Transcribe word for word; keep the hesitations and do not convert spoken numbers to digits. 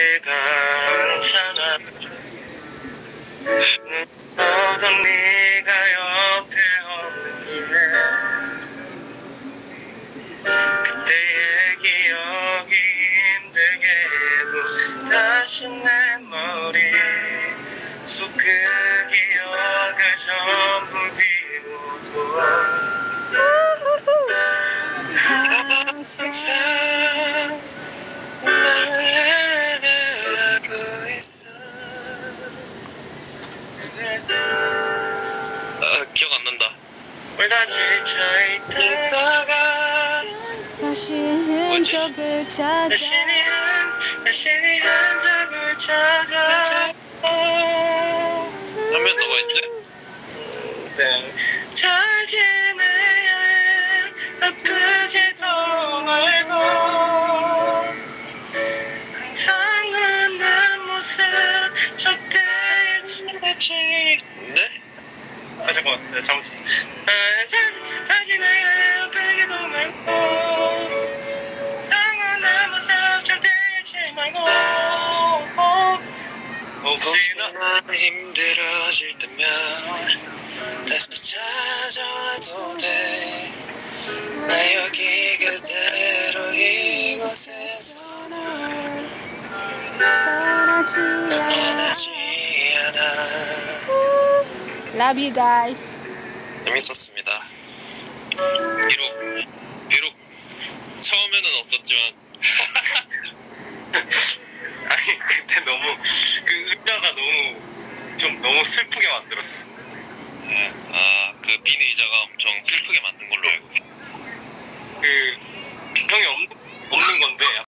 괜찮아. 너도 네가 옆에 없는 길에 그때의 기억이 힘들게 해도 다시 내 머리 속 그 기억을 전부 비워도 항상 나를 알고 있어. 아, 기억 안 난다. 울다 지쳐있다가 다시 흔적을 찾아 다시 네 흔 다시 흔적을 찾아 하면 너가 있지? 네. 잘 지내야 해 아프지도 말고 항상 웃는 모습 절대 잊지. 네? 아 잠깐만 내가 잘못했어. 아, 잘, 잘 지내야 해 아프지도 말고 항상 웃는 모습 절대 잊지 말고 혹시나 힘들어질 때면 다시 찾아와도 돼. 나 여기 그대로 이곳에서 널 떠나지 떠나지 않아. Love you guys. 재밌었습니다. 비록 비록 처음에는 없었지만 아니 그때 너무 그 의자가 너무 좀 너무 슬프게 만들었어. 네. 아그 빈 의자가 엄청 슬프게 만든 걸로 알고. 그 형이 없는 없는 건데.